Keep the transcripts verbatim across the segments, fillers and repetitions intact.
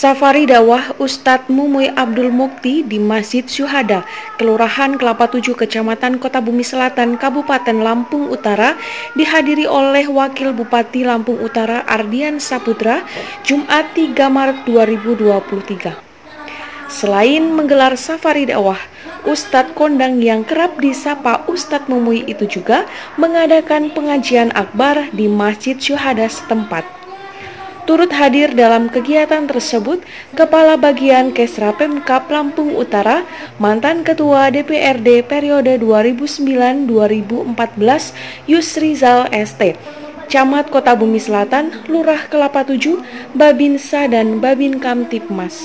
Safari dakwah Ustadz Mumuy Abdul Mukti di Masjid Syuhada, Kelurahan Kelapa Tujuh, Kecamatan Kota Bumi Selatan, Kabupaten Lampung Utara, dihadiri oleh Wakil Bupati Lampung Utara Ardian Saputra, Jumat tiga Maret dua ribu dua puluh tiga. Selain menggelar safari dakwah, Ustadz kondang yang kerap disapa Ustadz Mumuy itu juga mengadakan pengajian akbar di Masjid Syuhada setempat. Turut hadir dalam kegiatan tersebut Kepala Bagian Kesra Pemkab Lampung Utara, mantan Ketua D P R D periode dua ribu sembilan sampai dua ribu empat belas Yusrizal S T, Camat Kota Bumi Selatan, Lurah Kelapa Tujuh, Babinsa dan Babin Kamtipmas.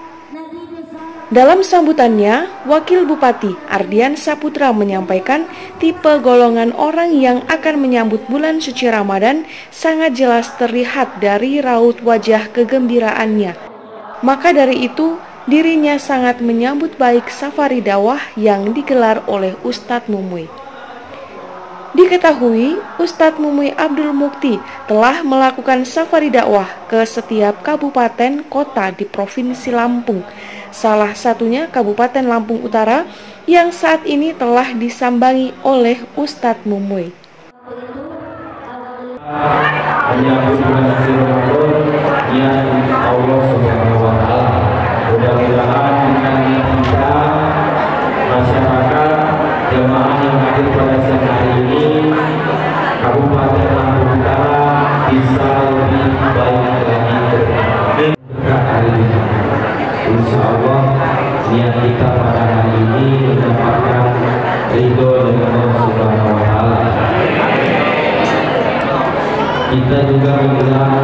Dalam sambutannya, Wakil Bupati Ardian Saputra menyampaikan tipe golongan orang yang akan menyambut bulan suci Ramadan sangat jelas terlihat dari raut wajah kegembiraannya. Maka dari itu, dirinya sangat menyambut baik safari dakwah yang digelar oleh Ustadz Mumuy. Diketahui, Ustadz Mumuy Abdul Mukti telah melakukan safari dakwah ke setiap kabupaten kota di Provinsi Lampung, salah satunya Kabupaten Lampung Utara yang saat ini telah disambangi oleh Ustadz Mumuy. Menyambut bulan suci Ramadan yang Allah Subhanahu wa taala. Mudah-mudahan dengan kita masyarakat jemaah yang hadir pada siang hari ini Kabupaten Lampung Utara bisa lebih baik lagi berkah hari ini. Insya Allah niat kita pada hari ini mendapatkan ridho dari Allah Subhanahu wa taala. Kita juga menggelar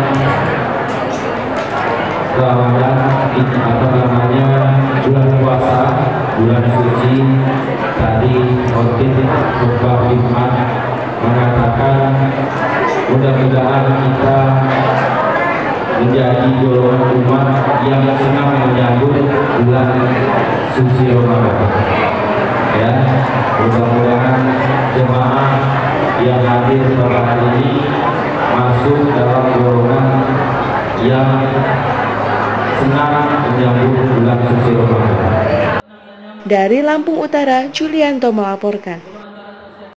Ramadan, apa namanya, bulan puasa, bulan suci. Tadi khotib khutbah Jumat mengatakan mudah-mudahan kita menjadi golongan umat yang senang menyambut bulan suci Ramadan. Ya, mudah-mudahan jemaah yang hadir pada hari ini masuk dalam golongan yang senang menyambut bulan suci Ramadan. Dari Lampung Utara, Julianto melaporkan.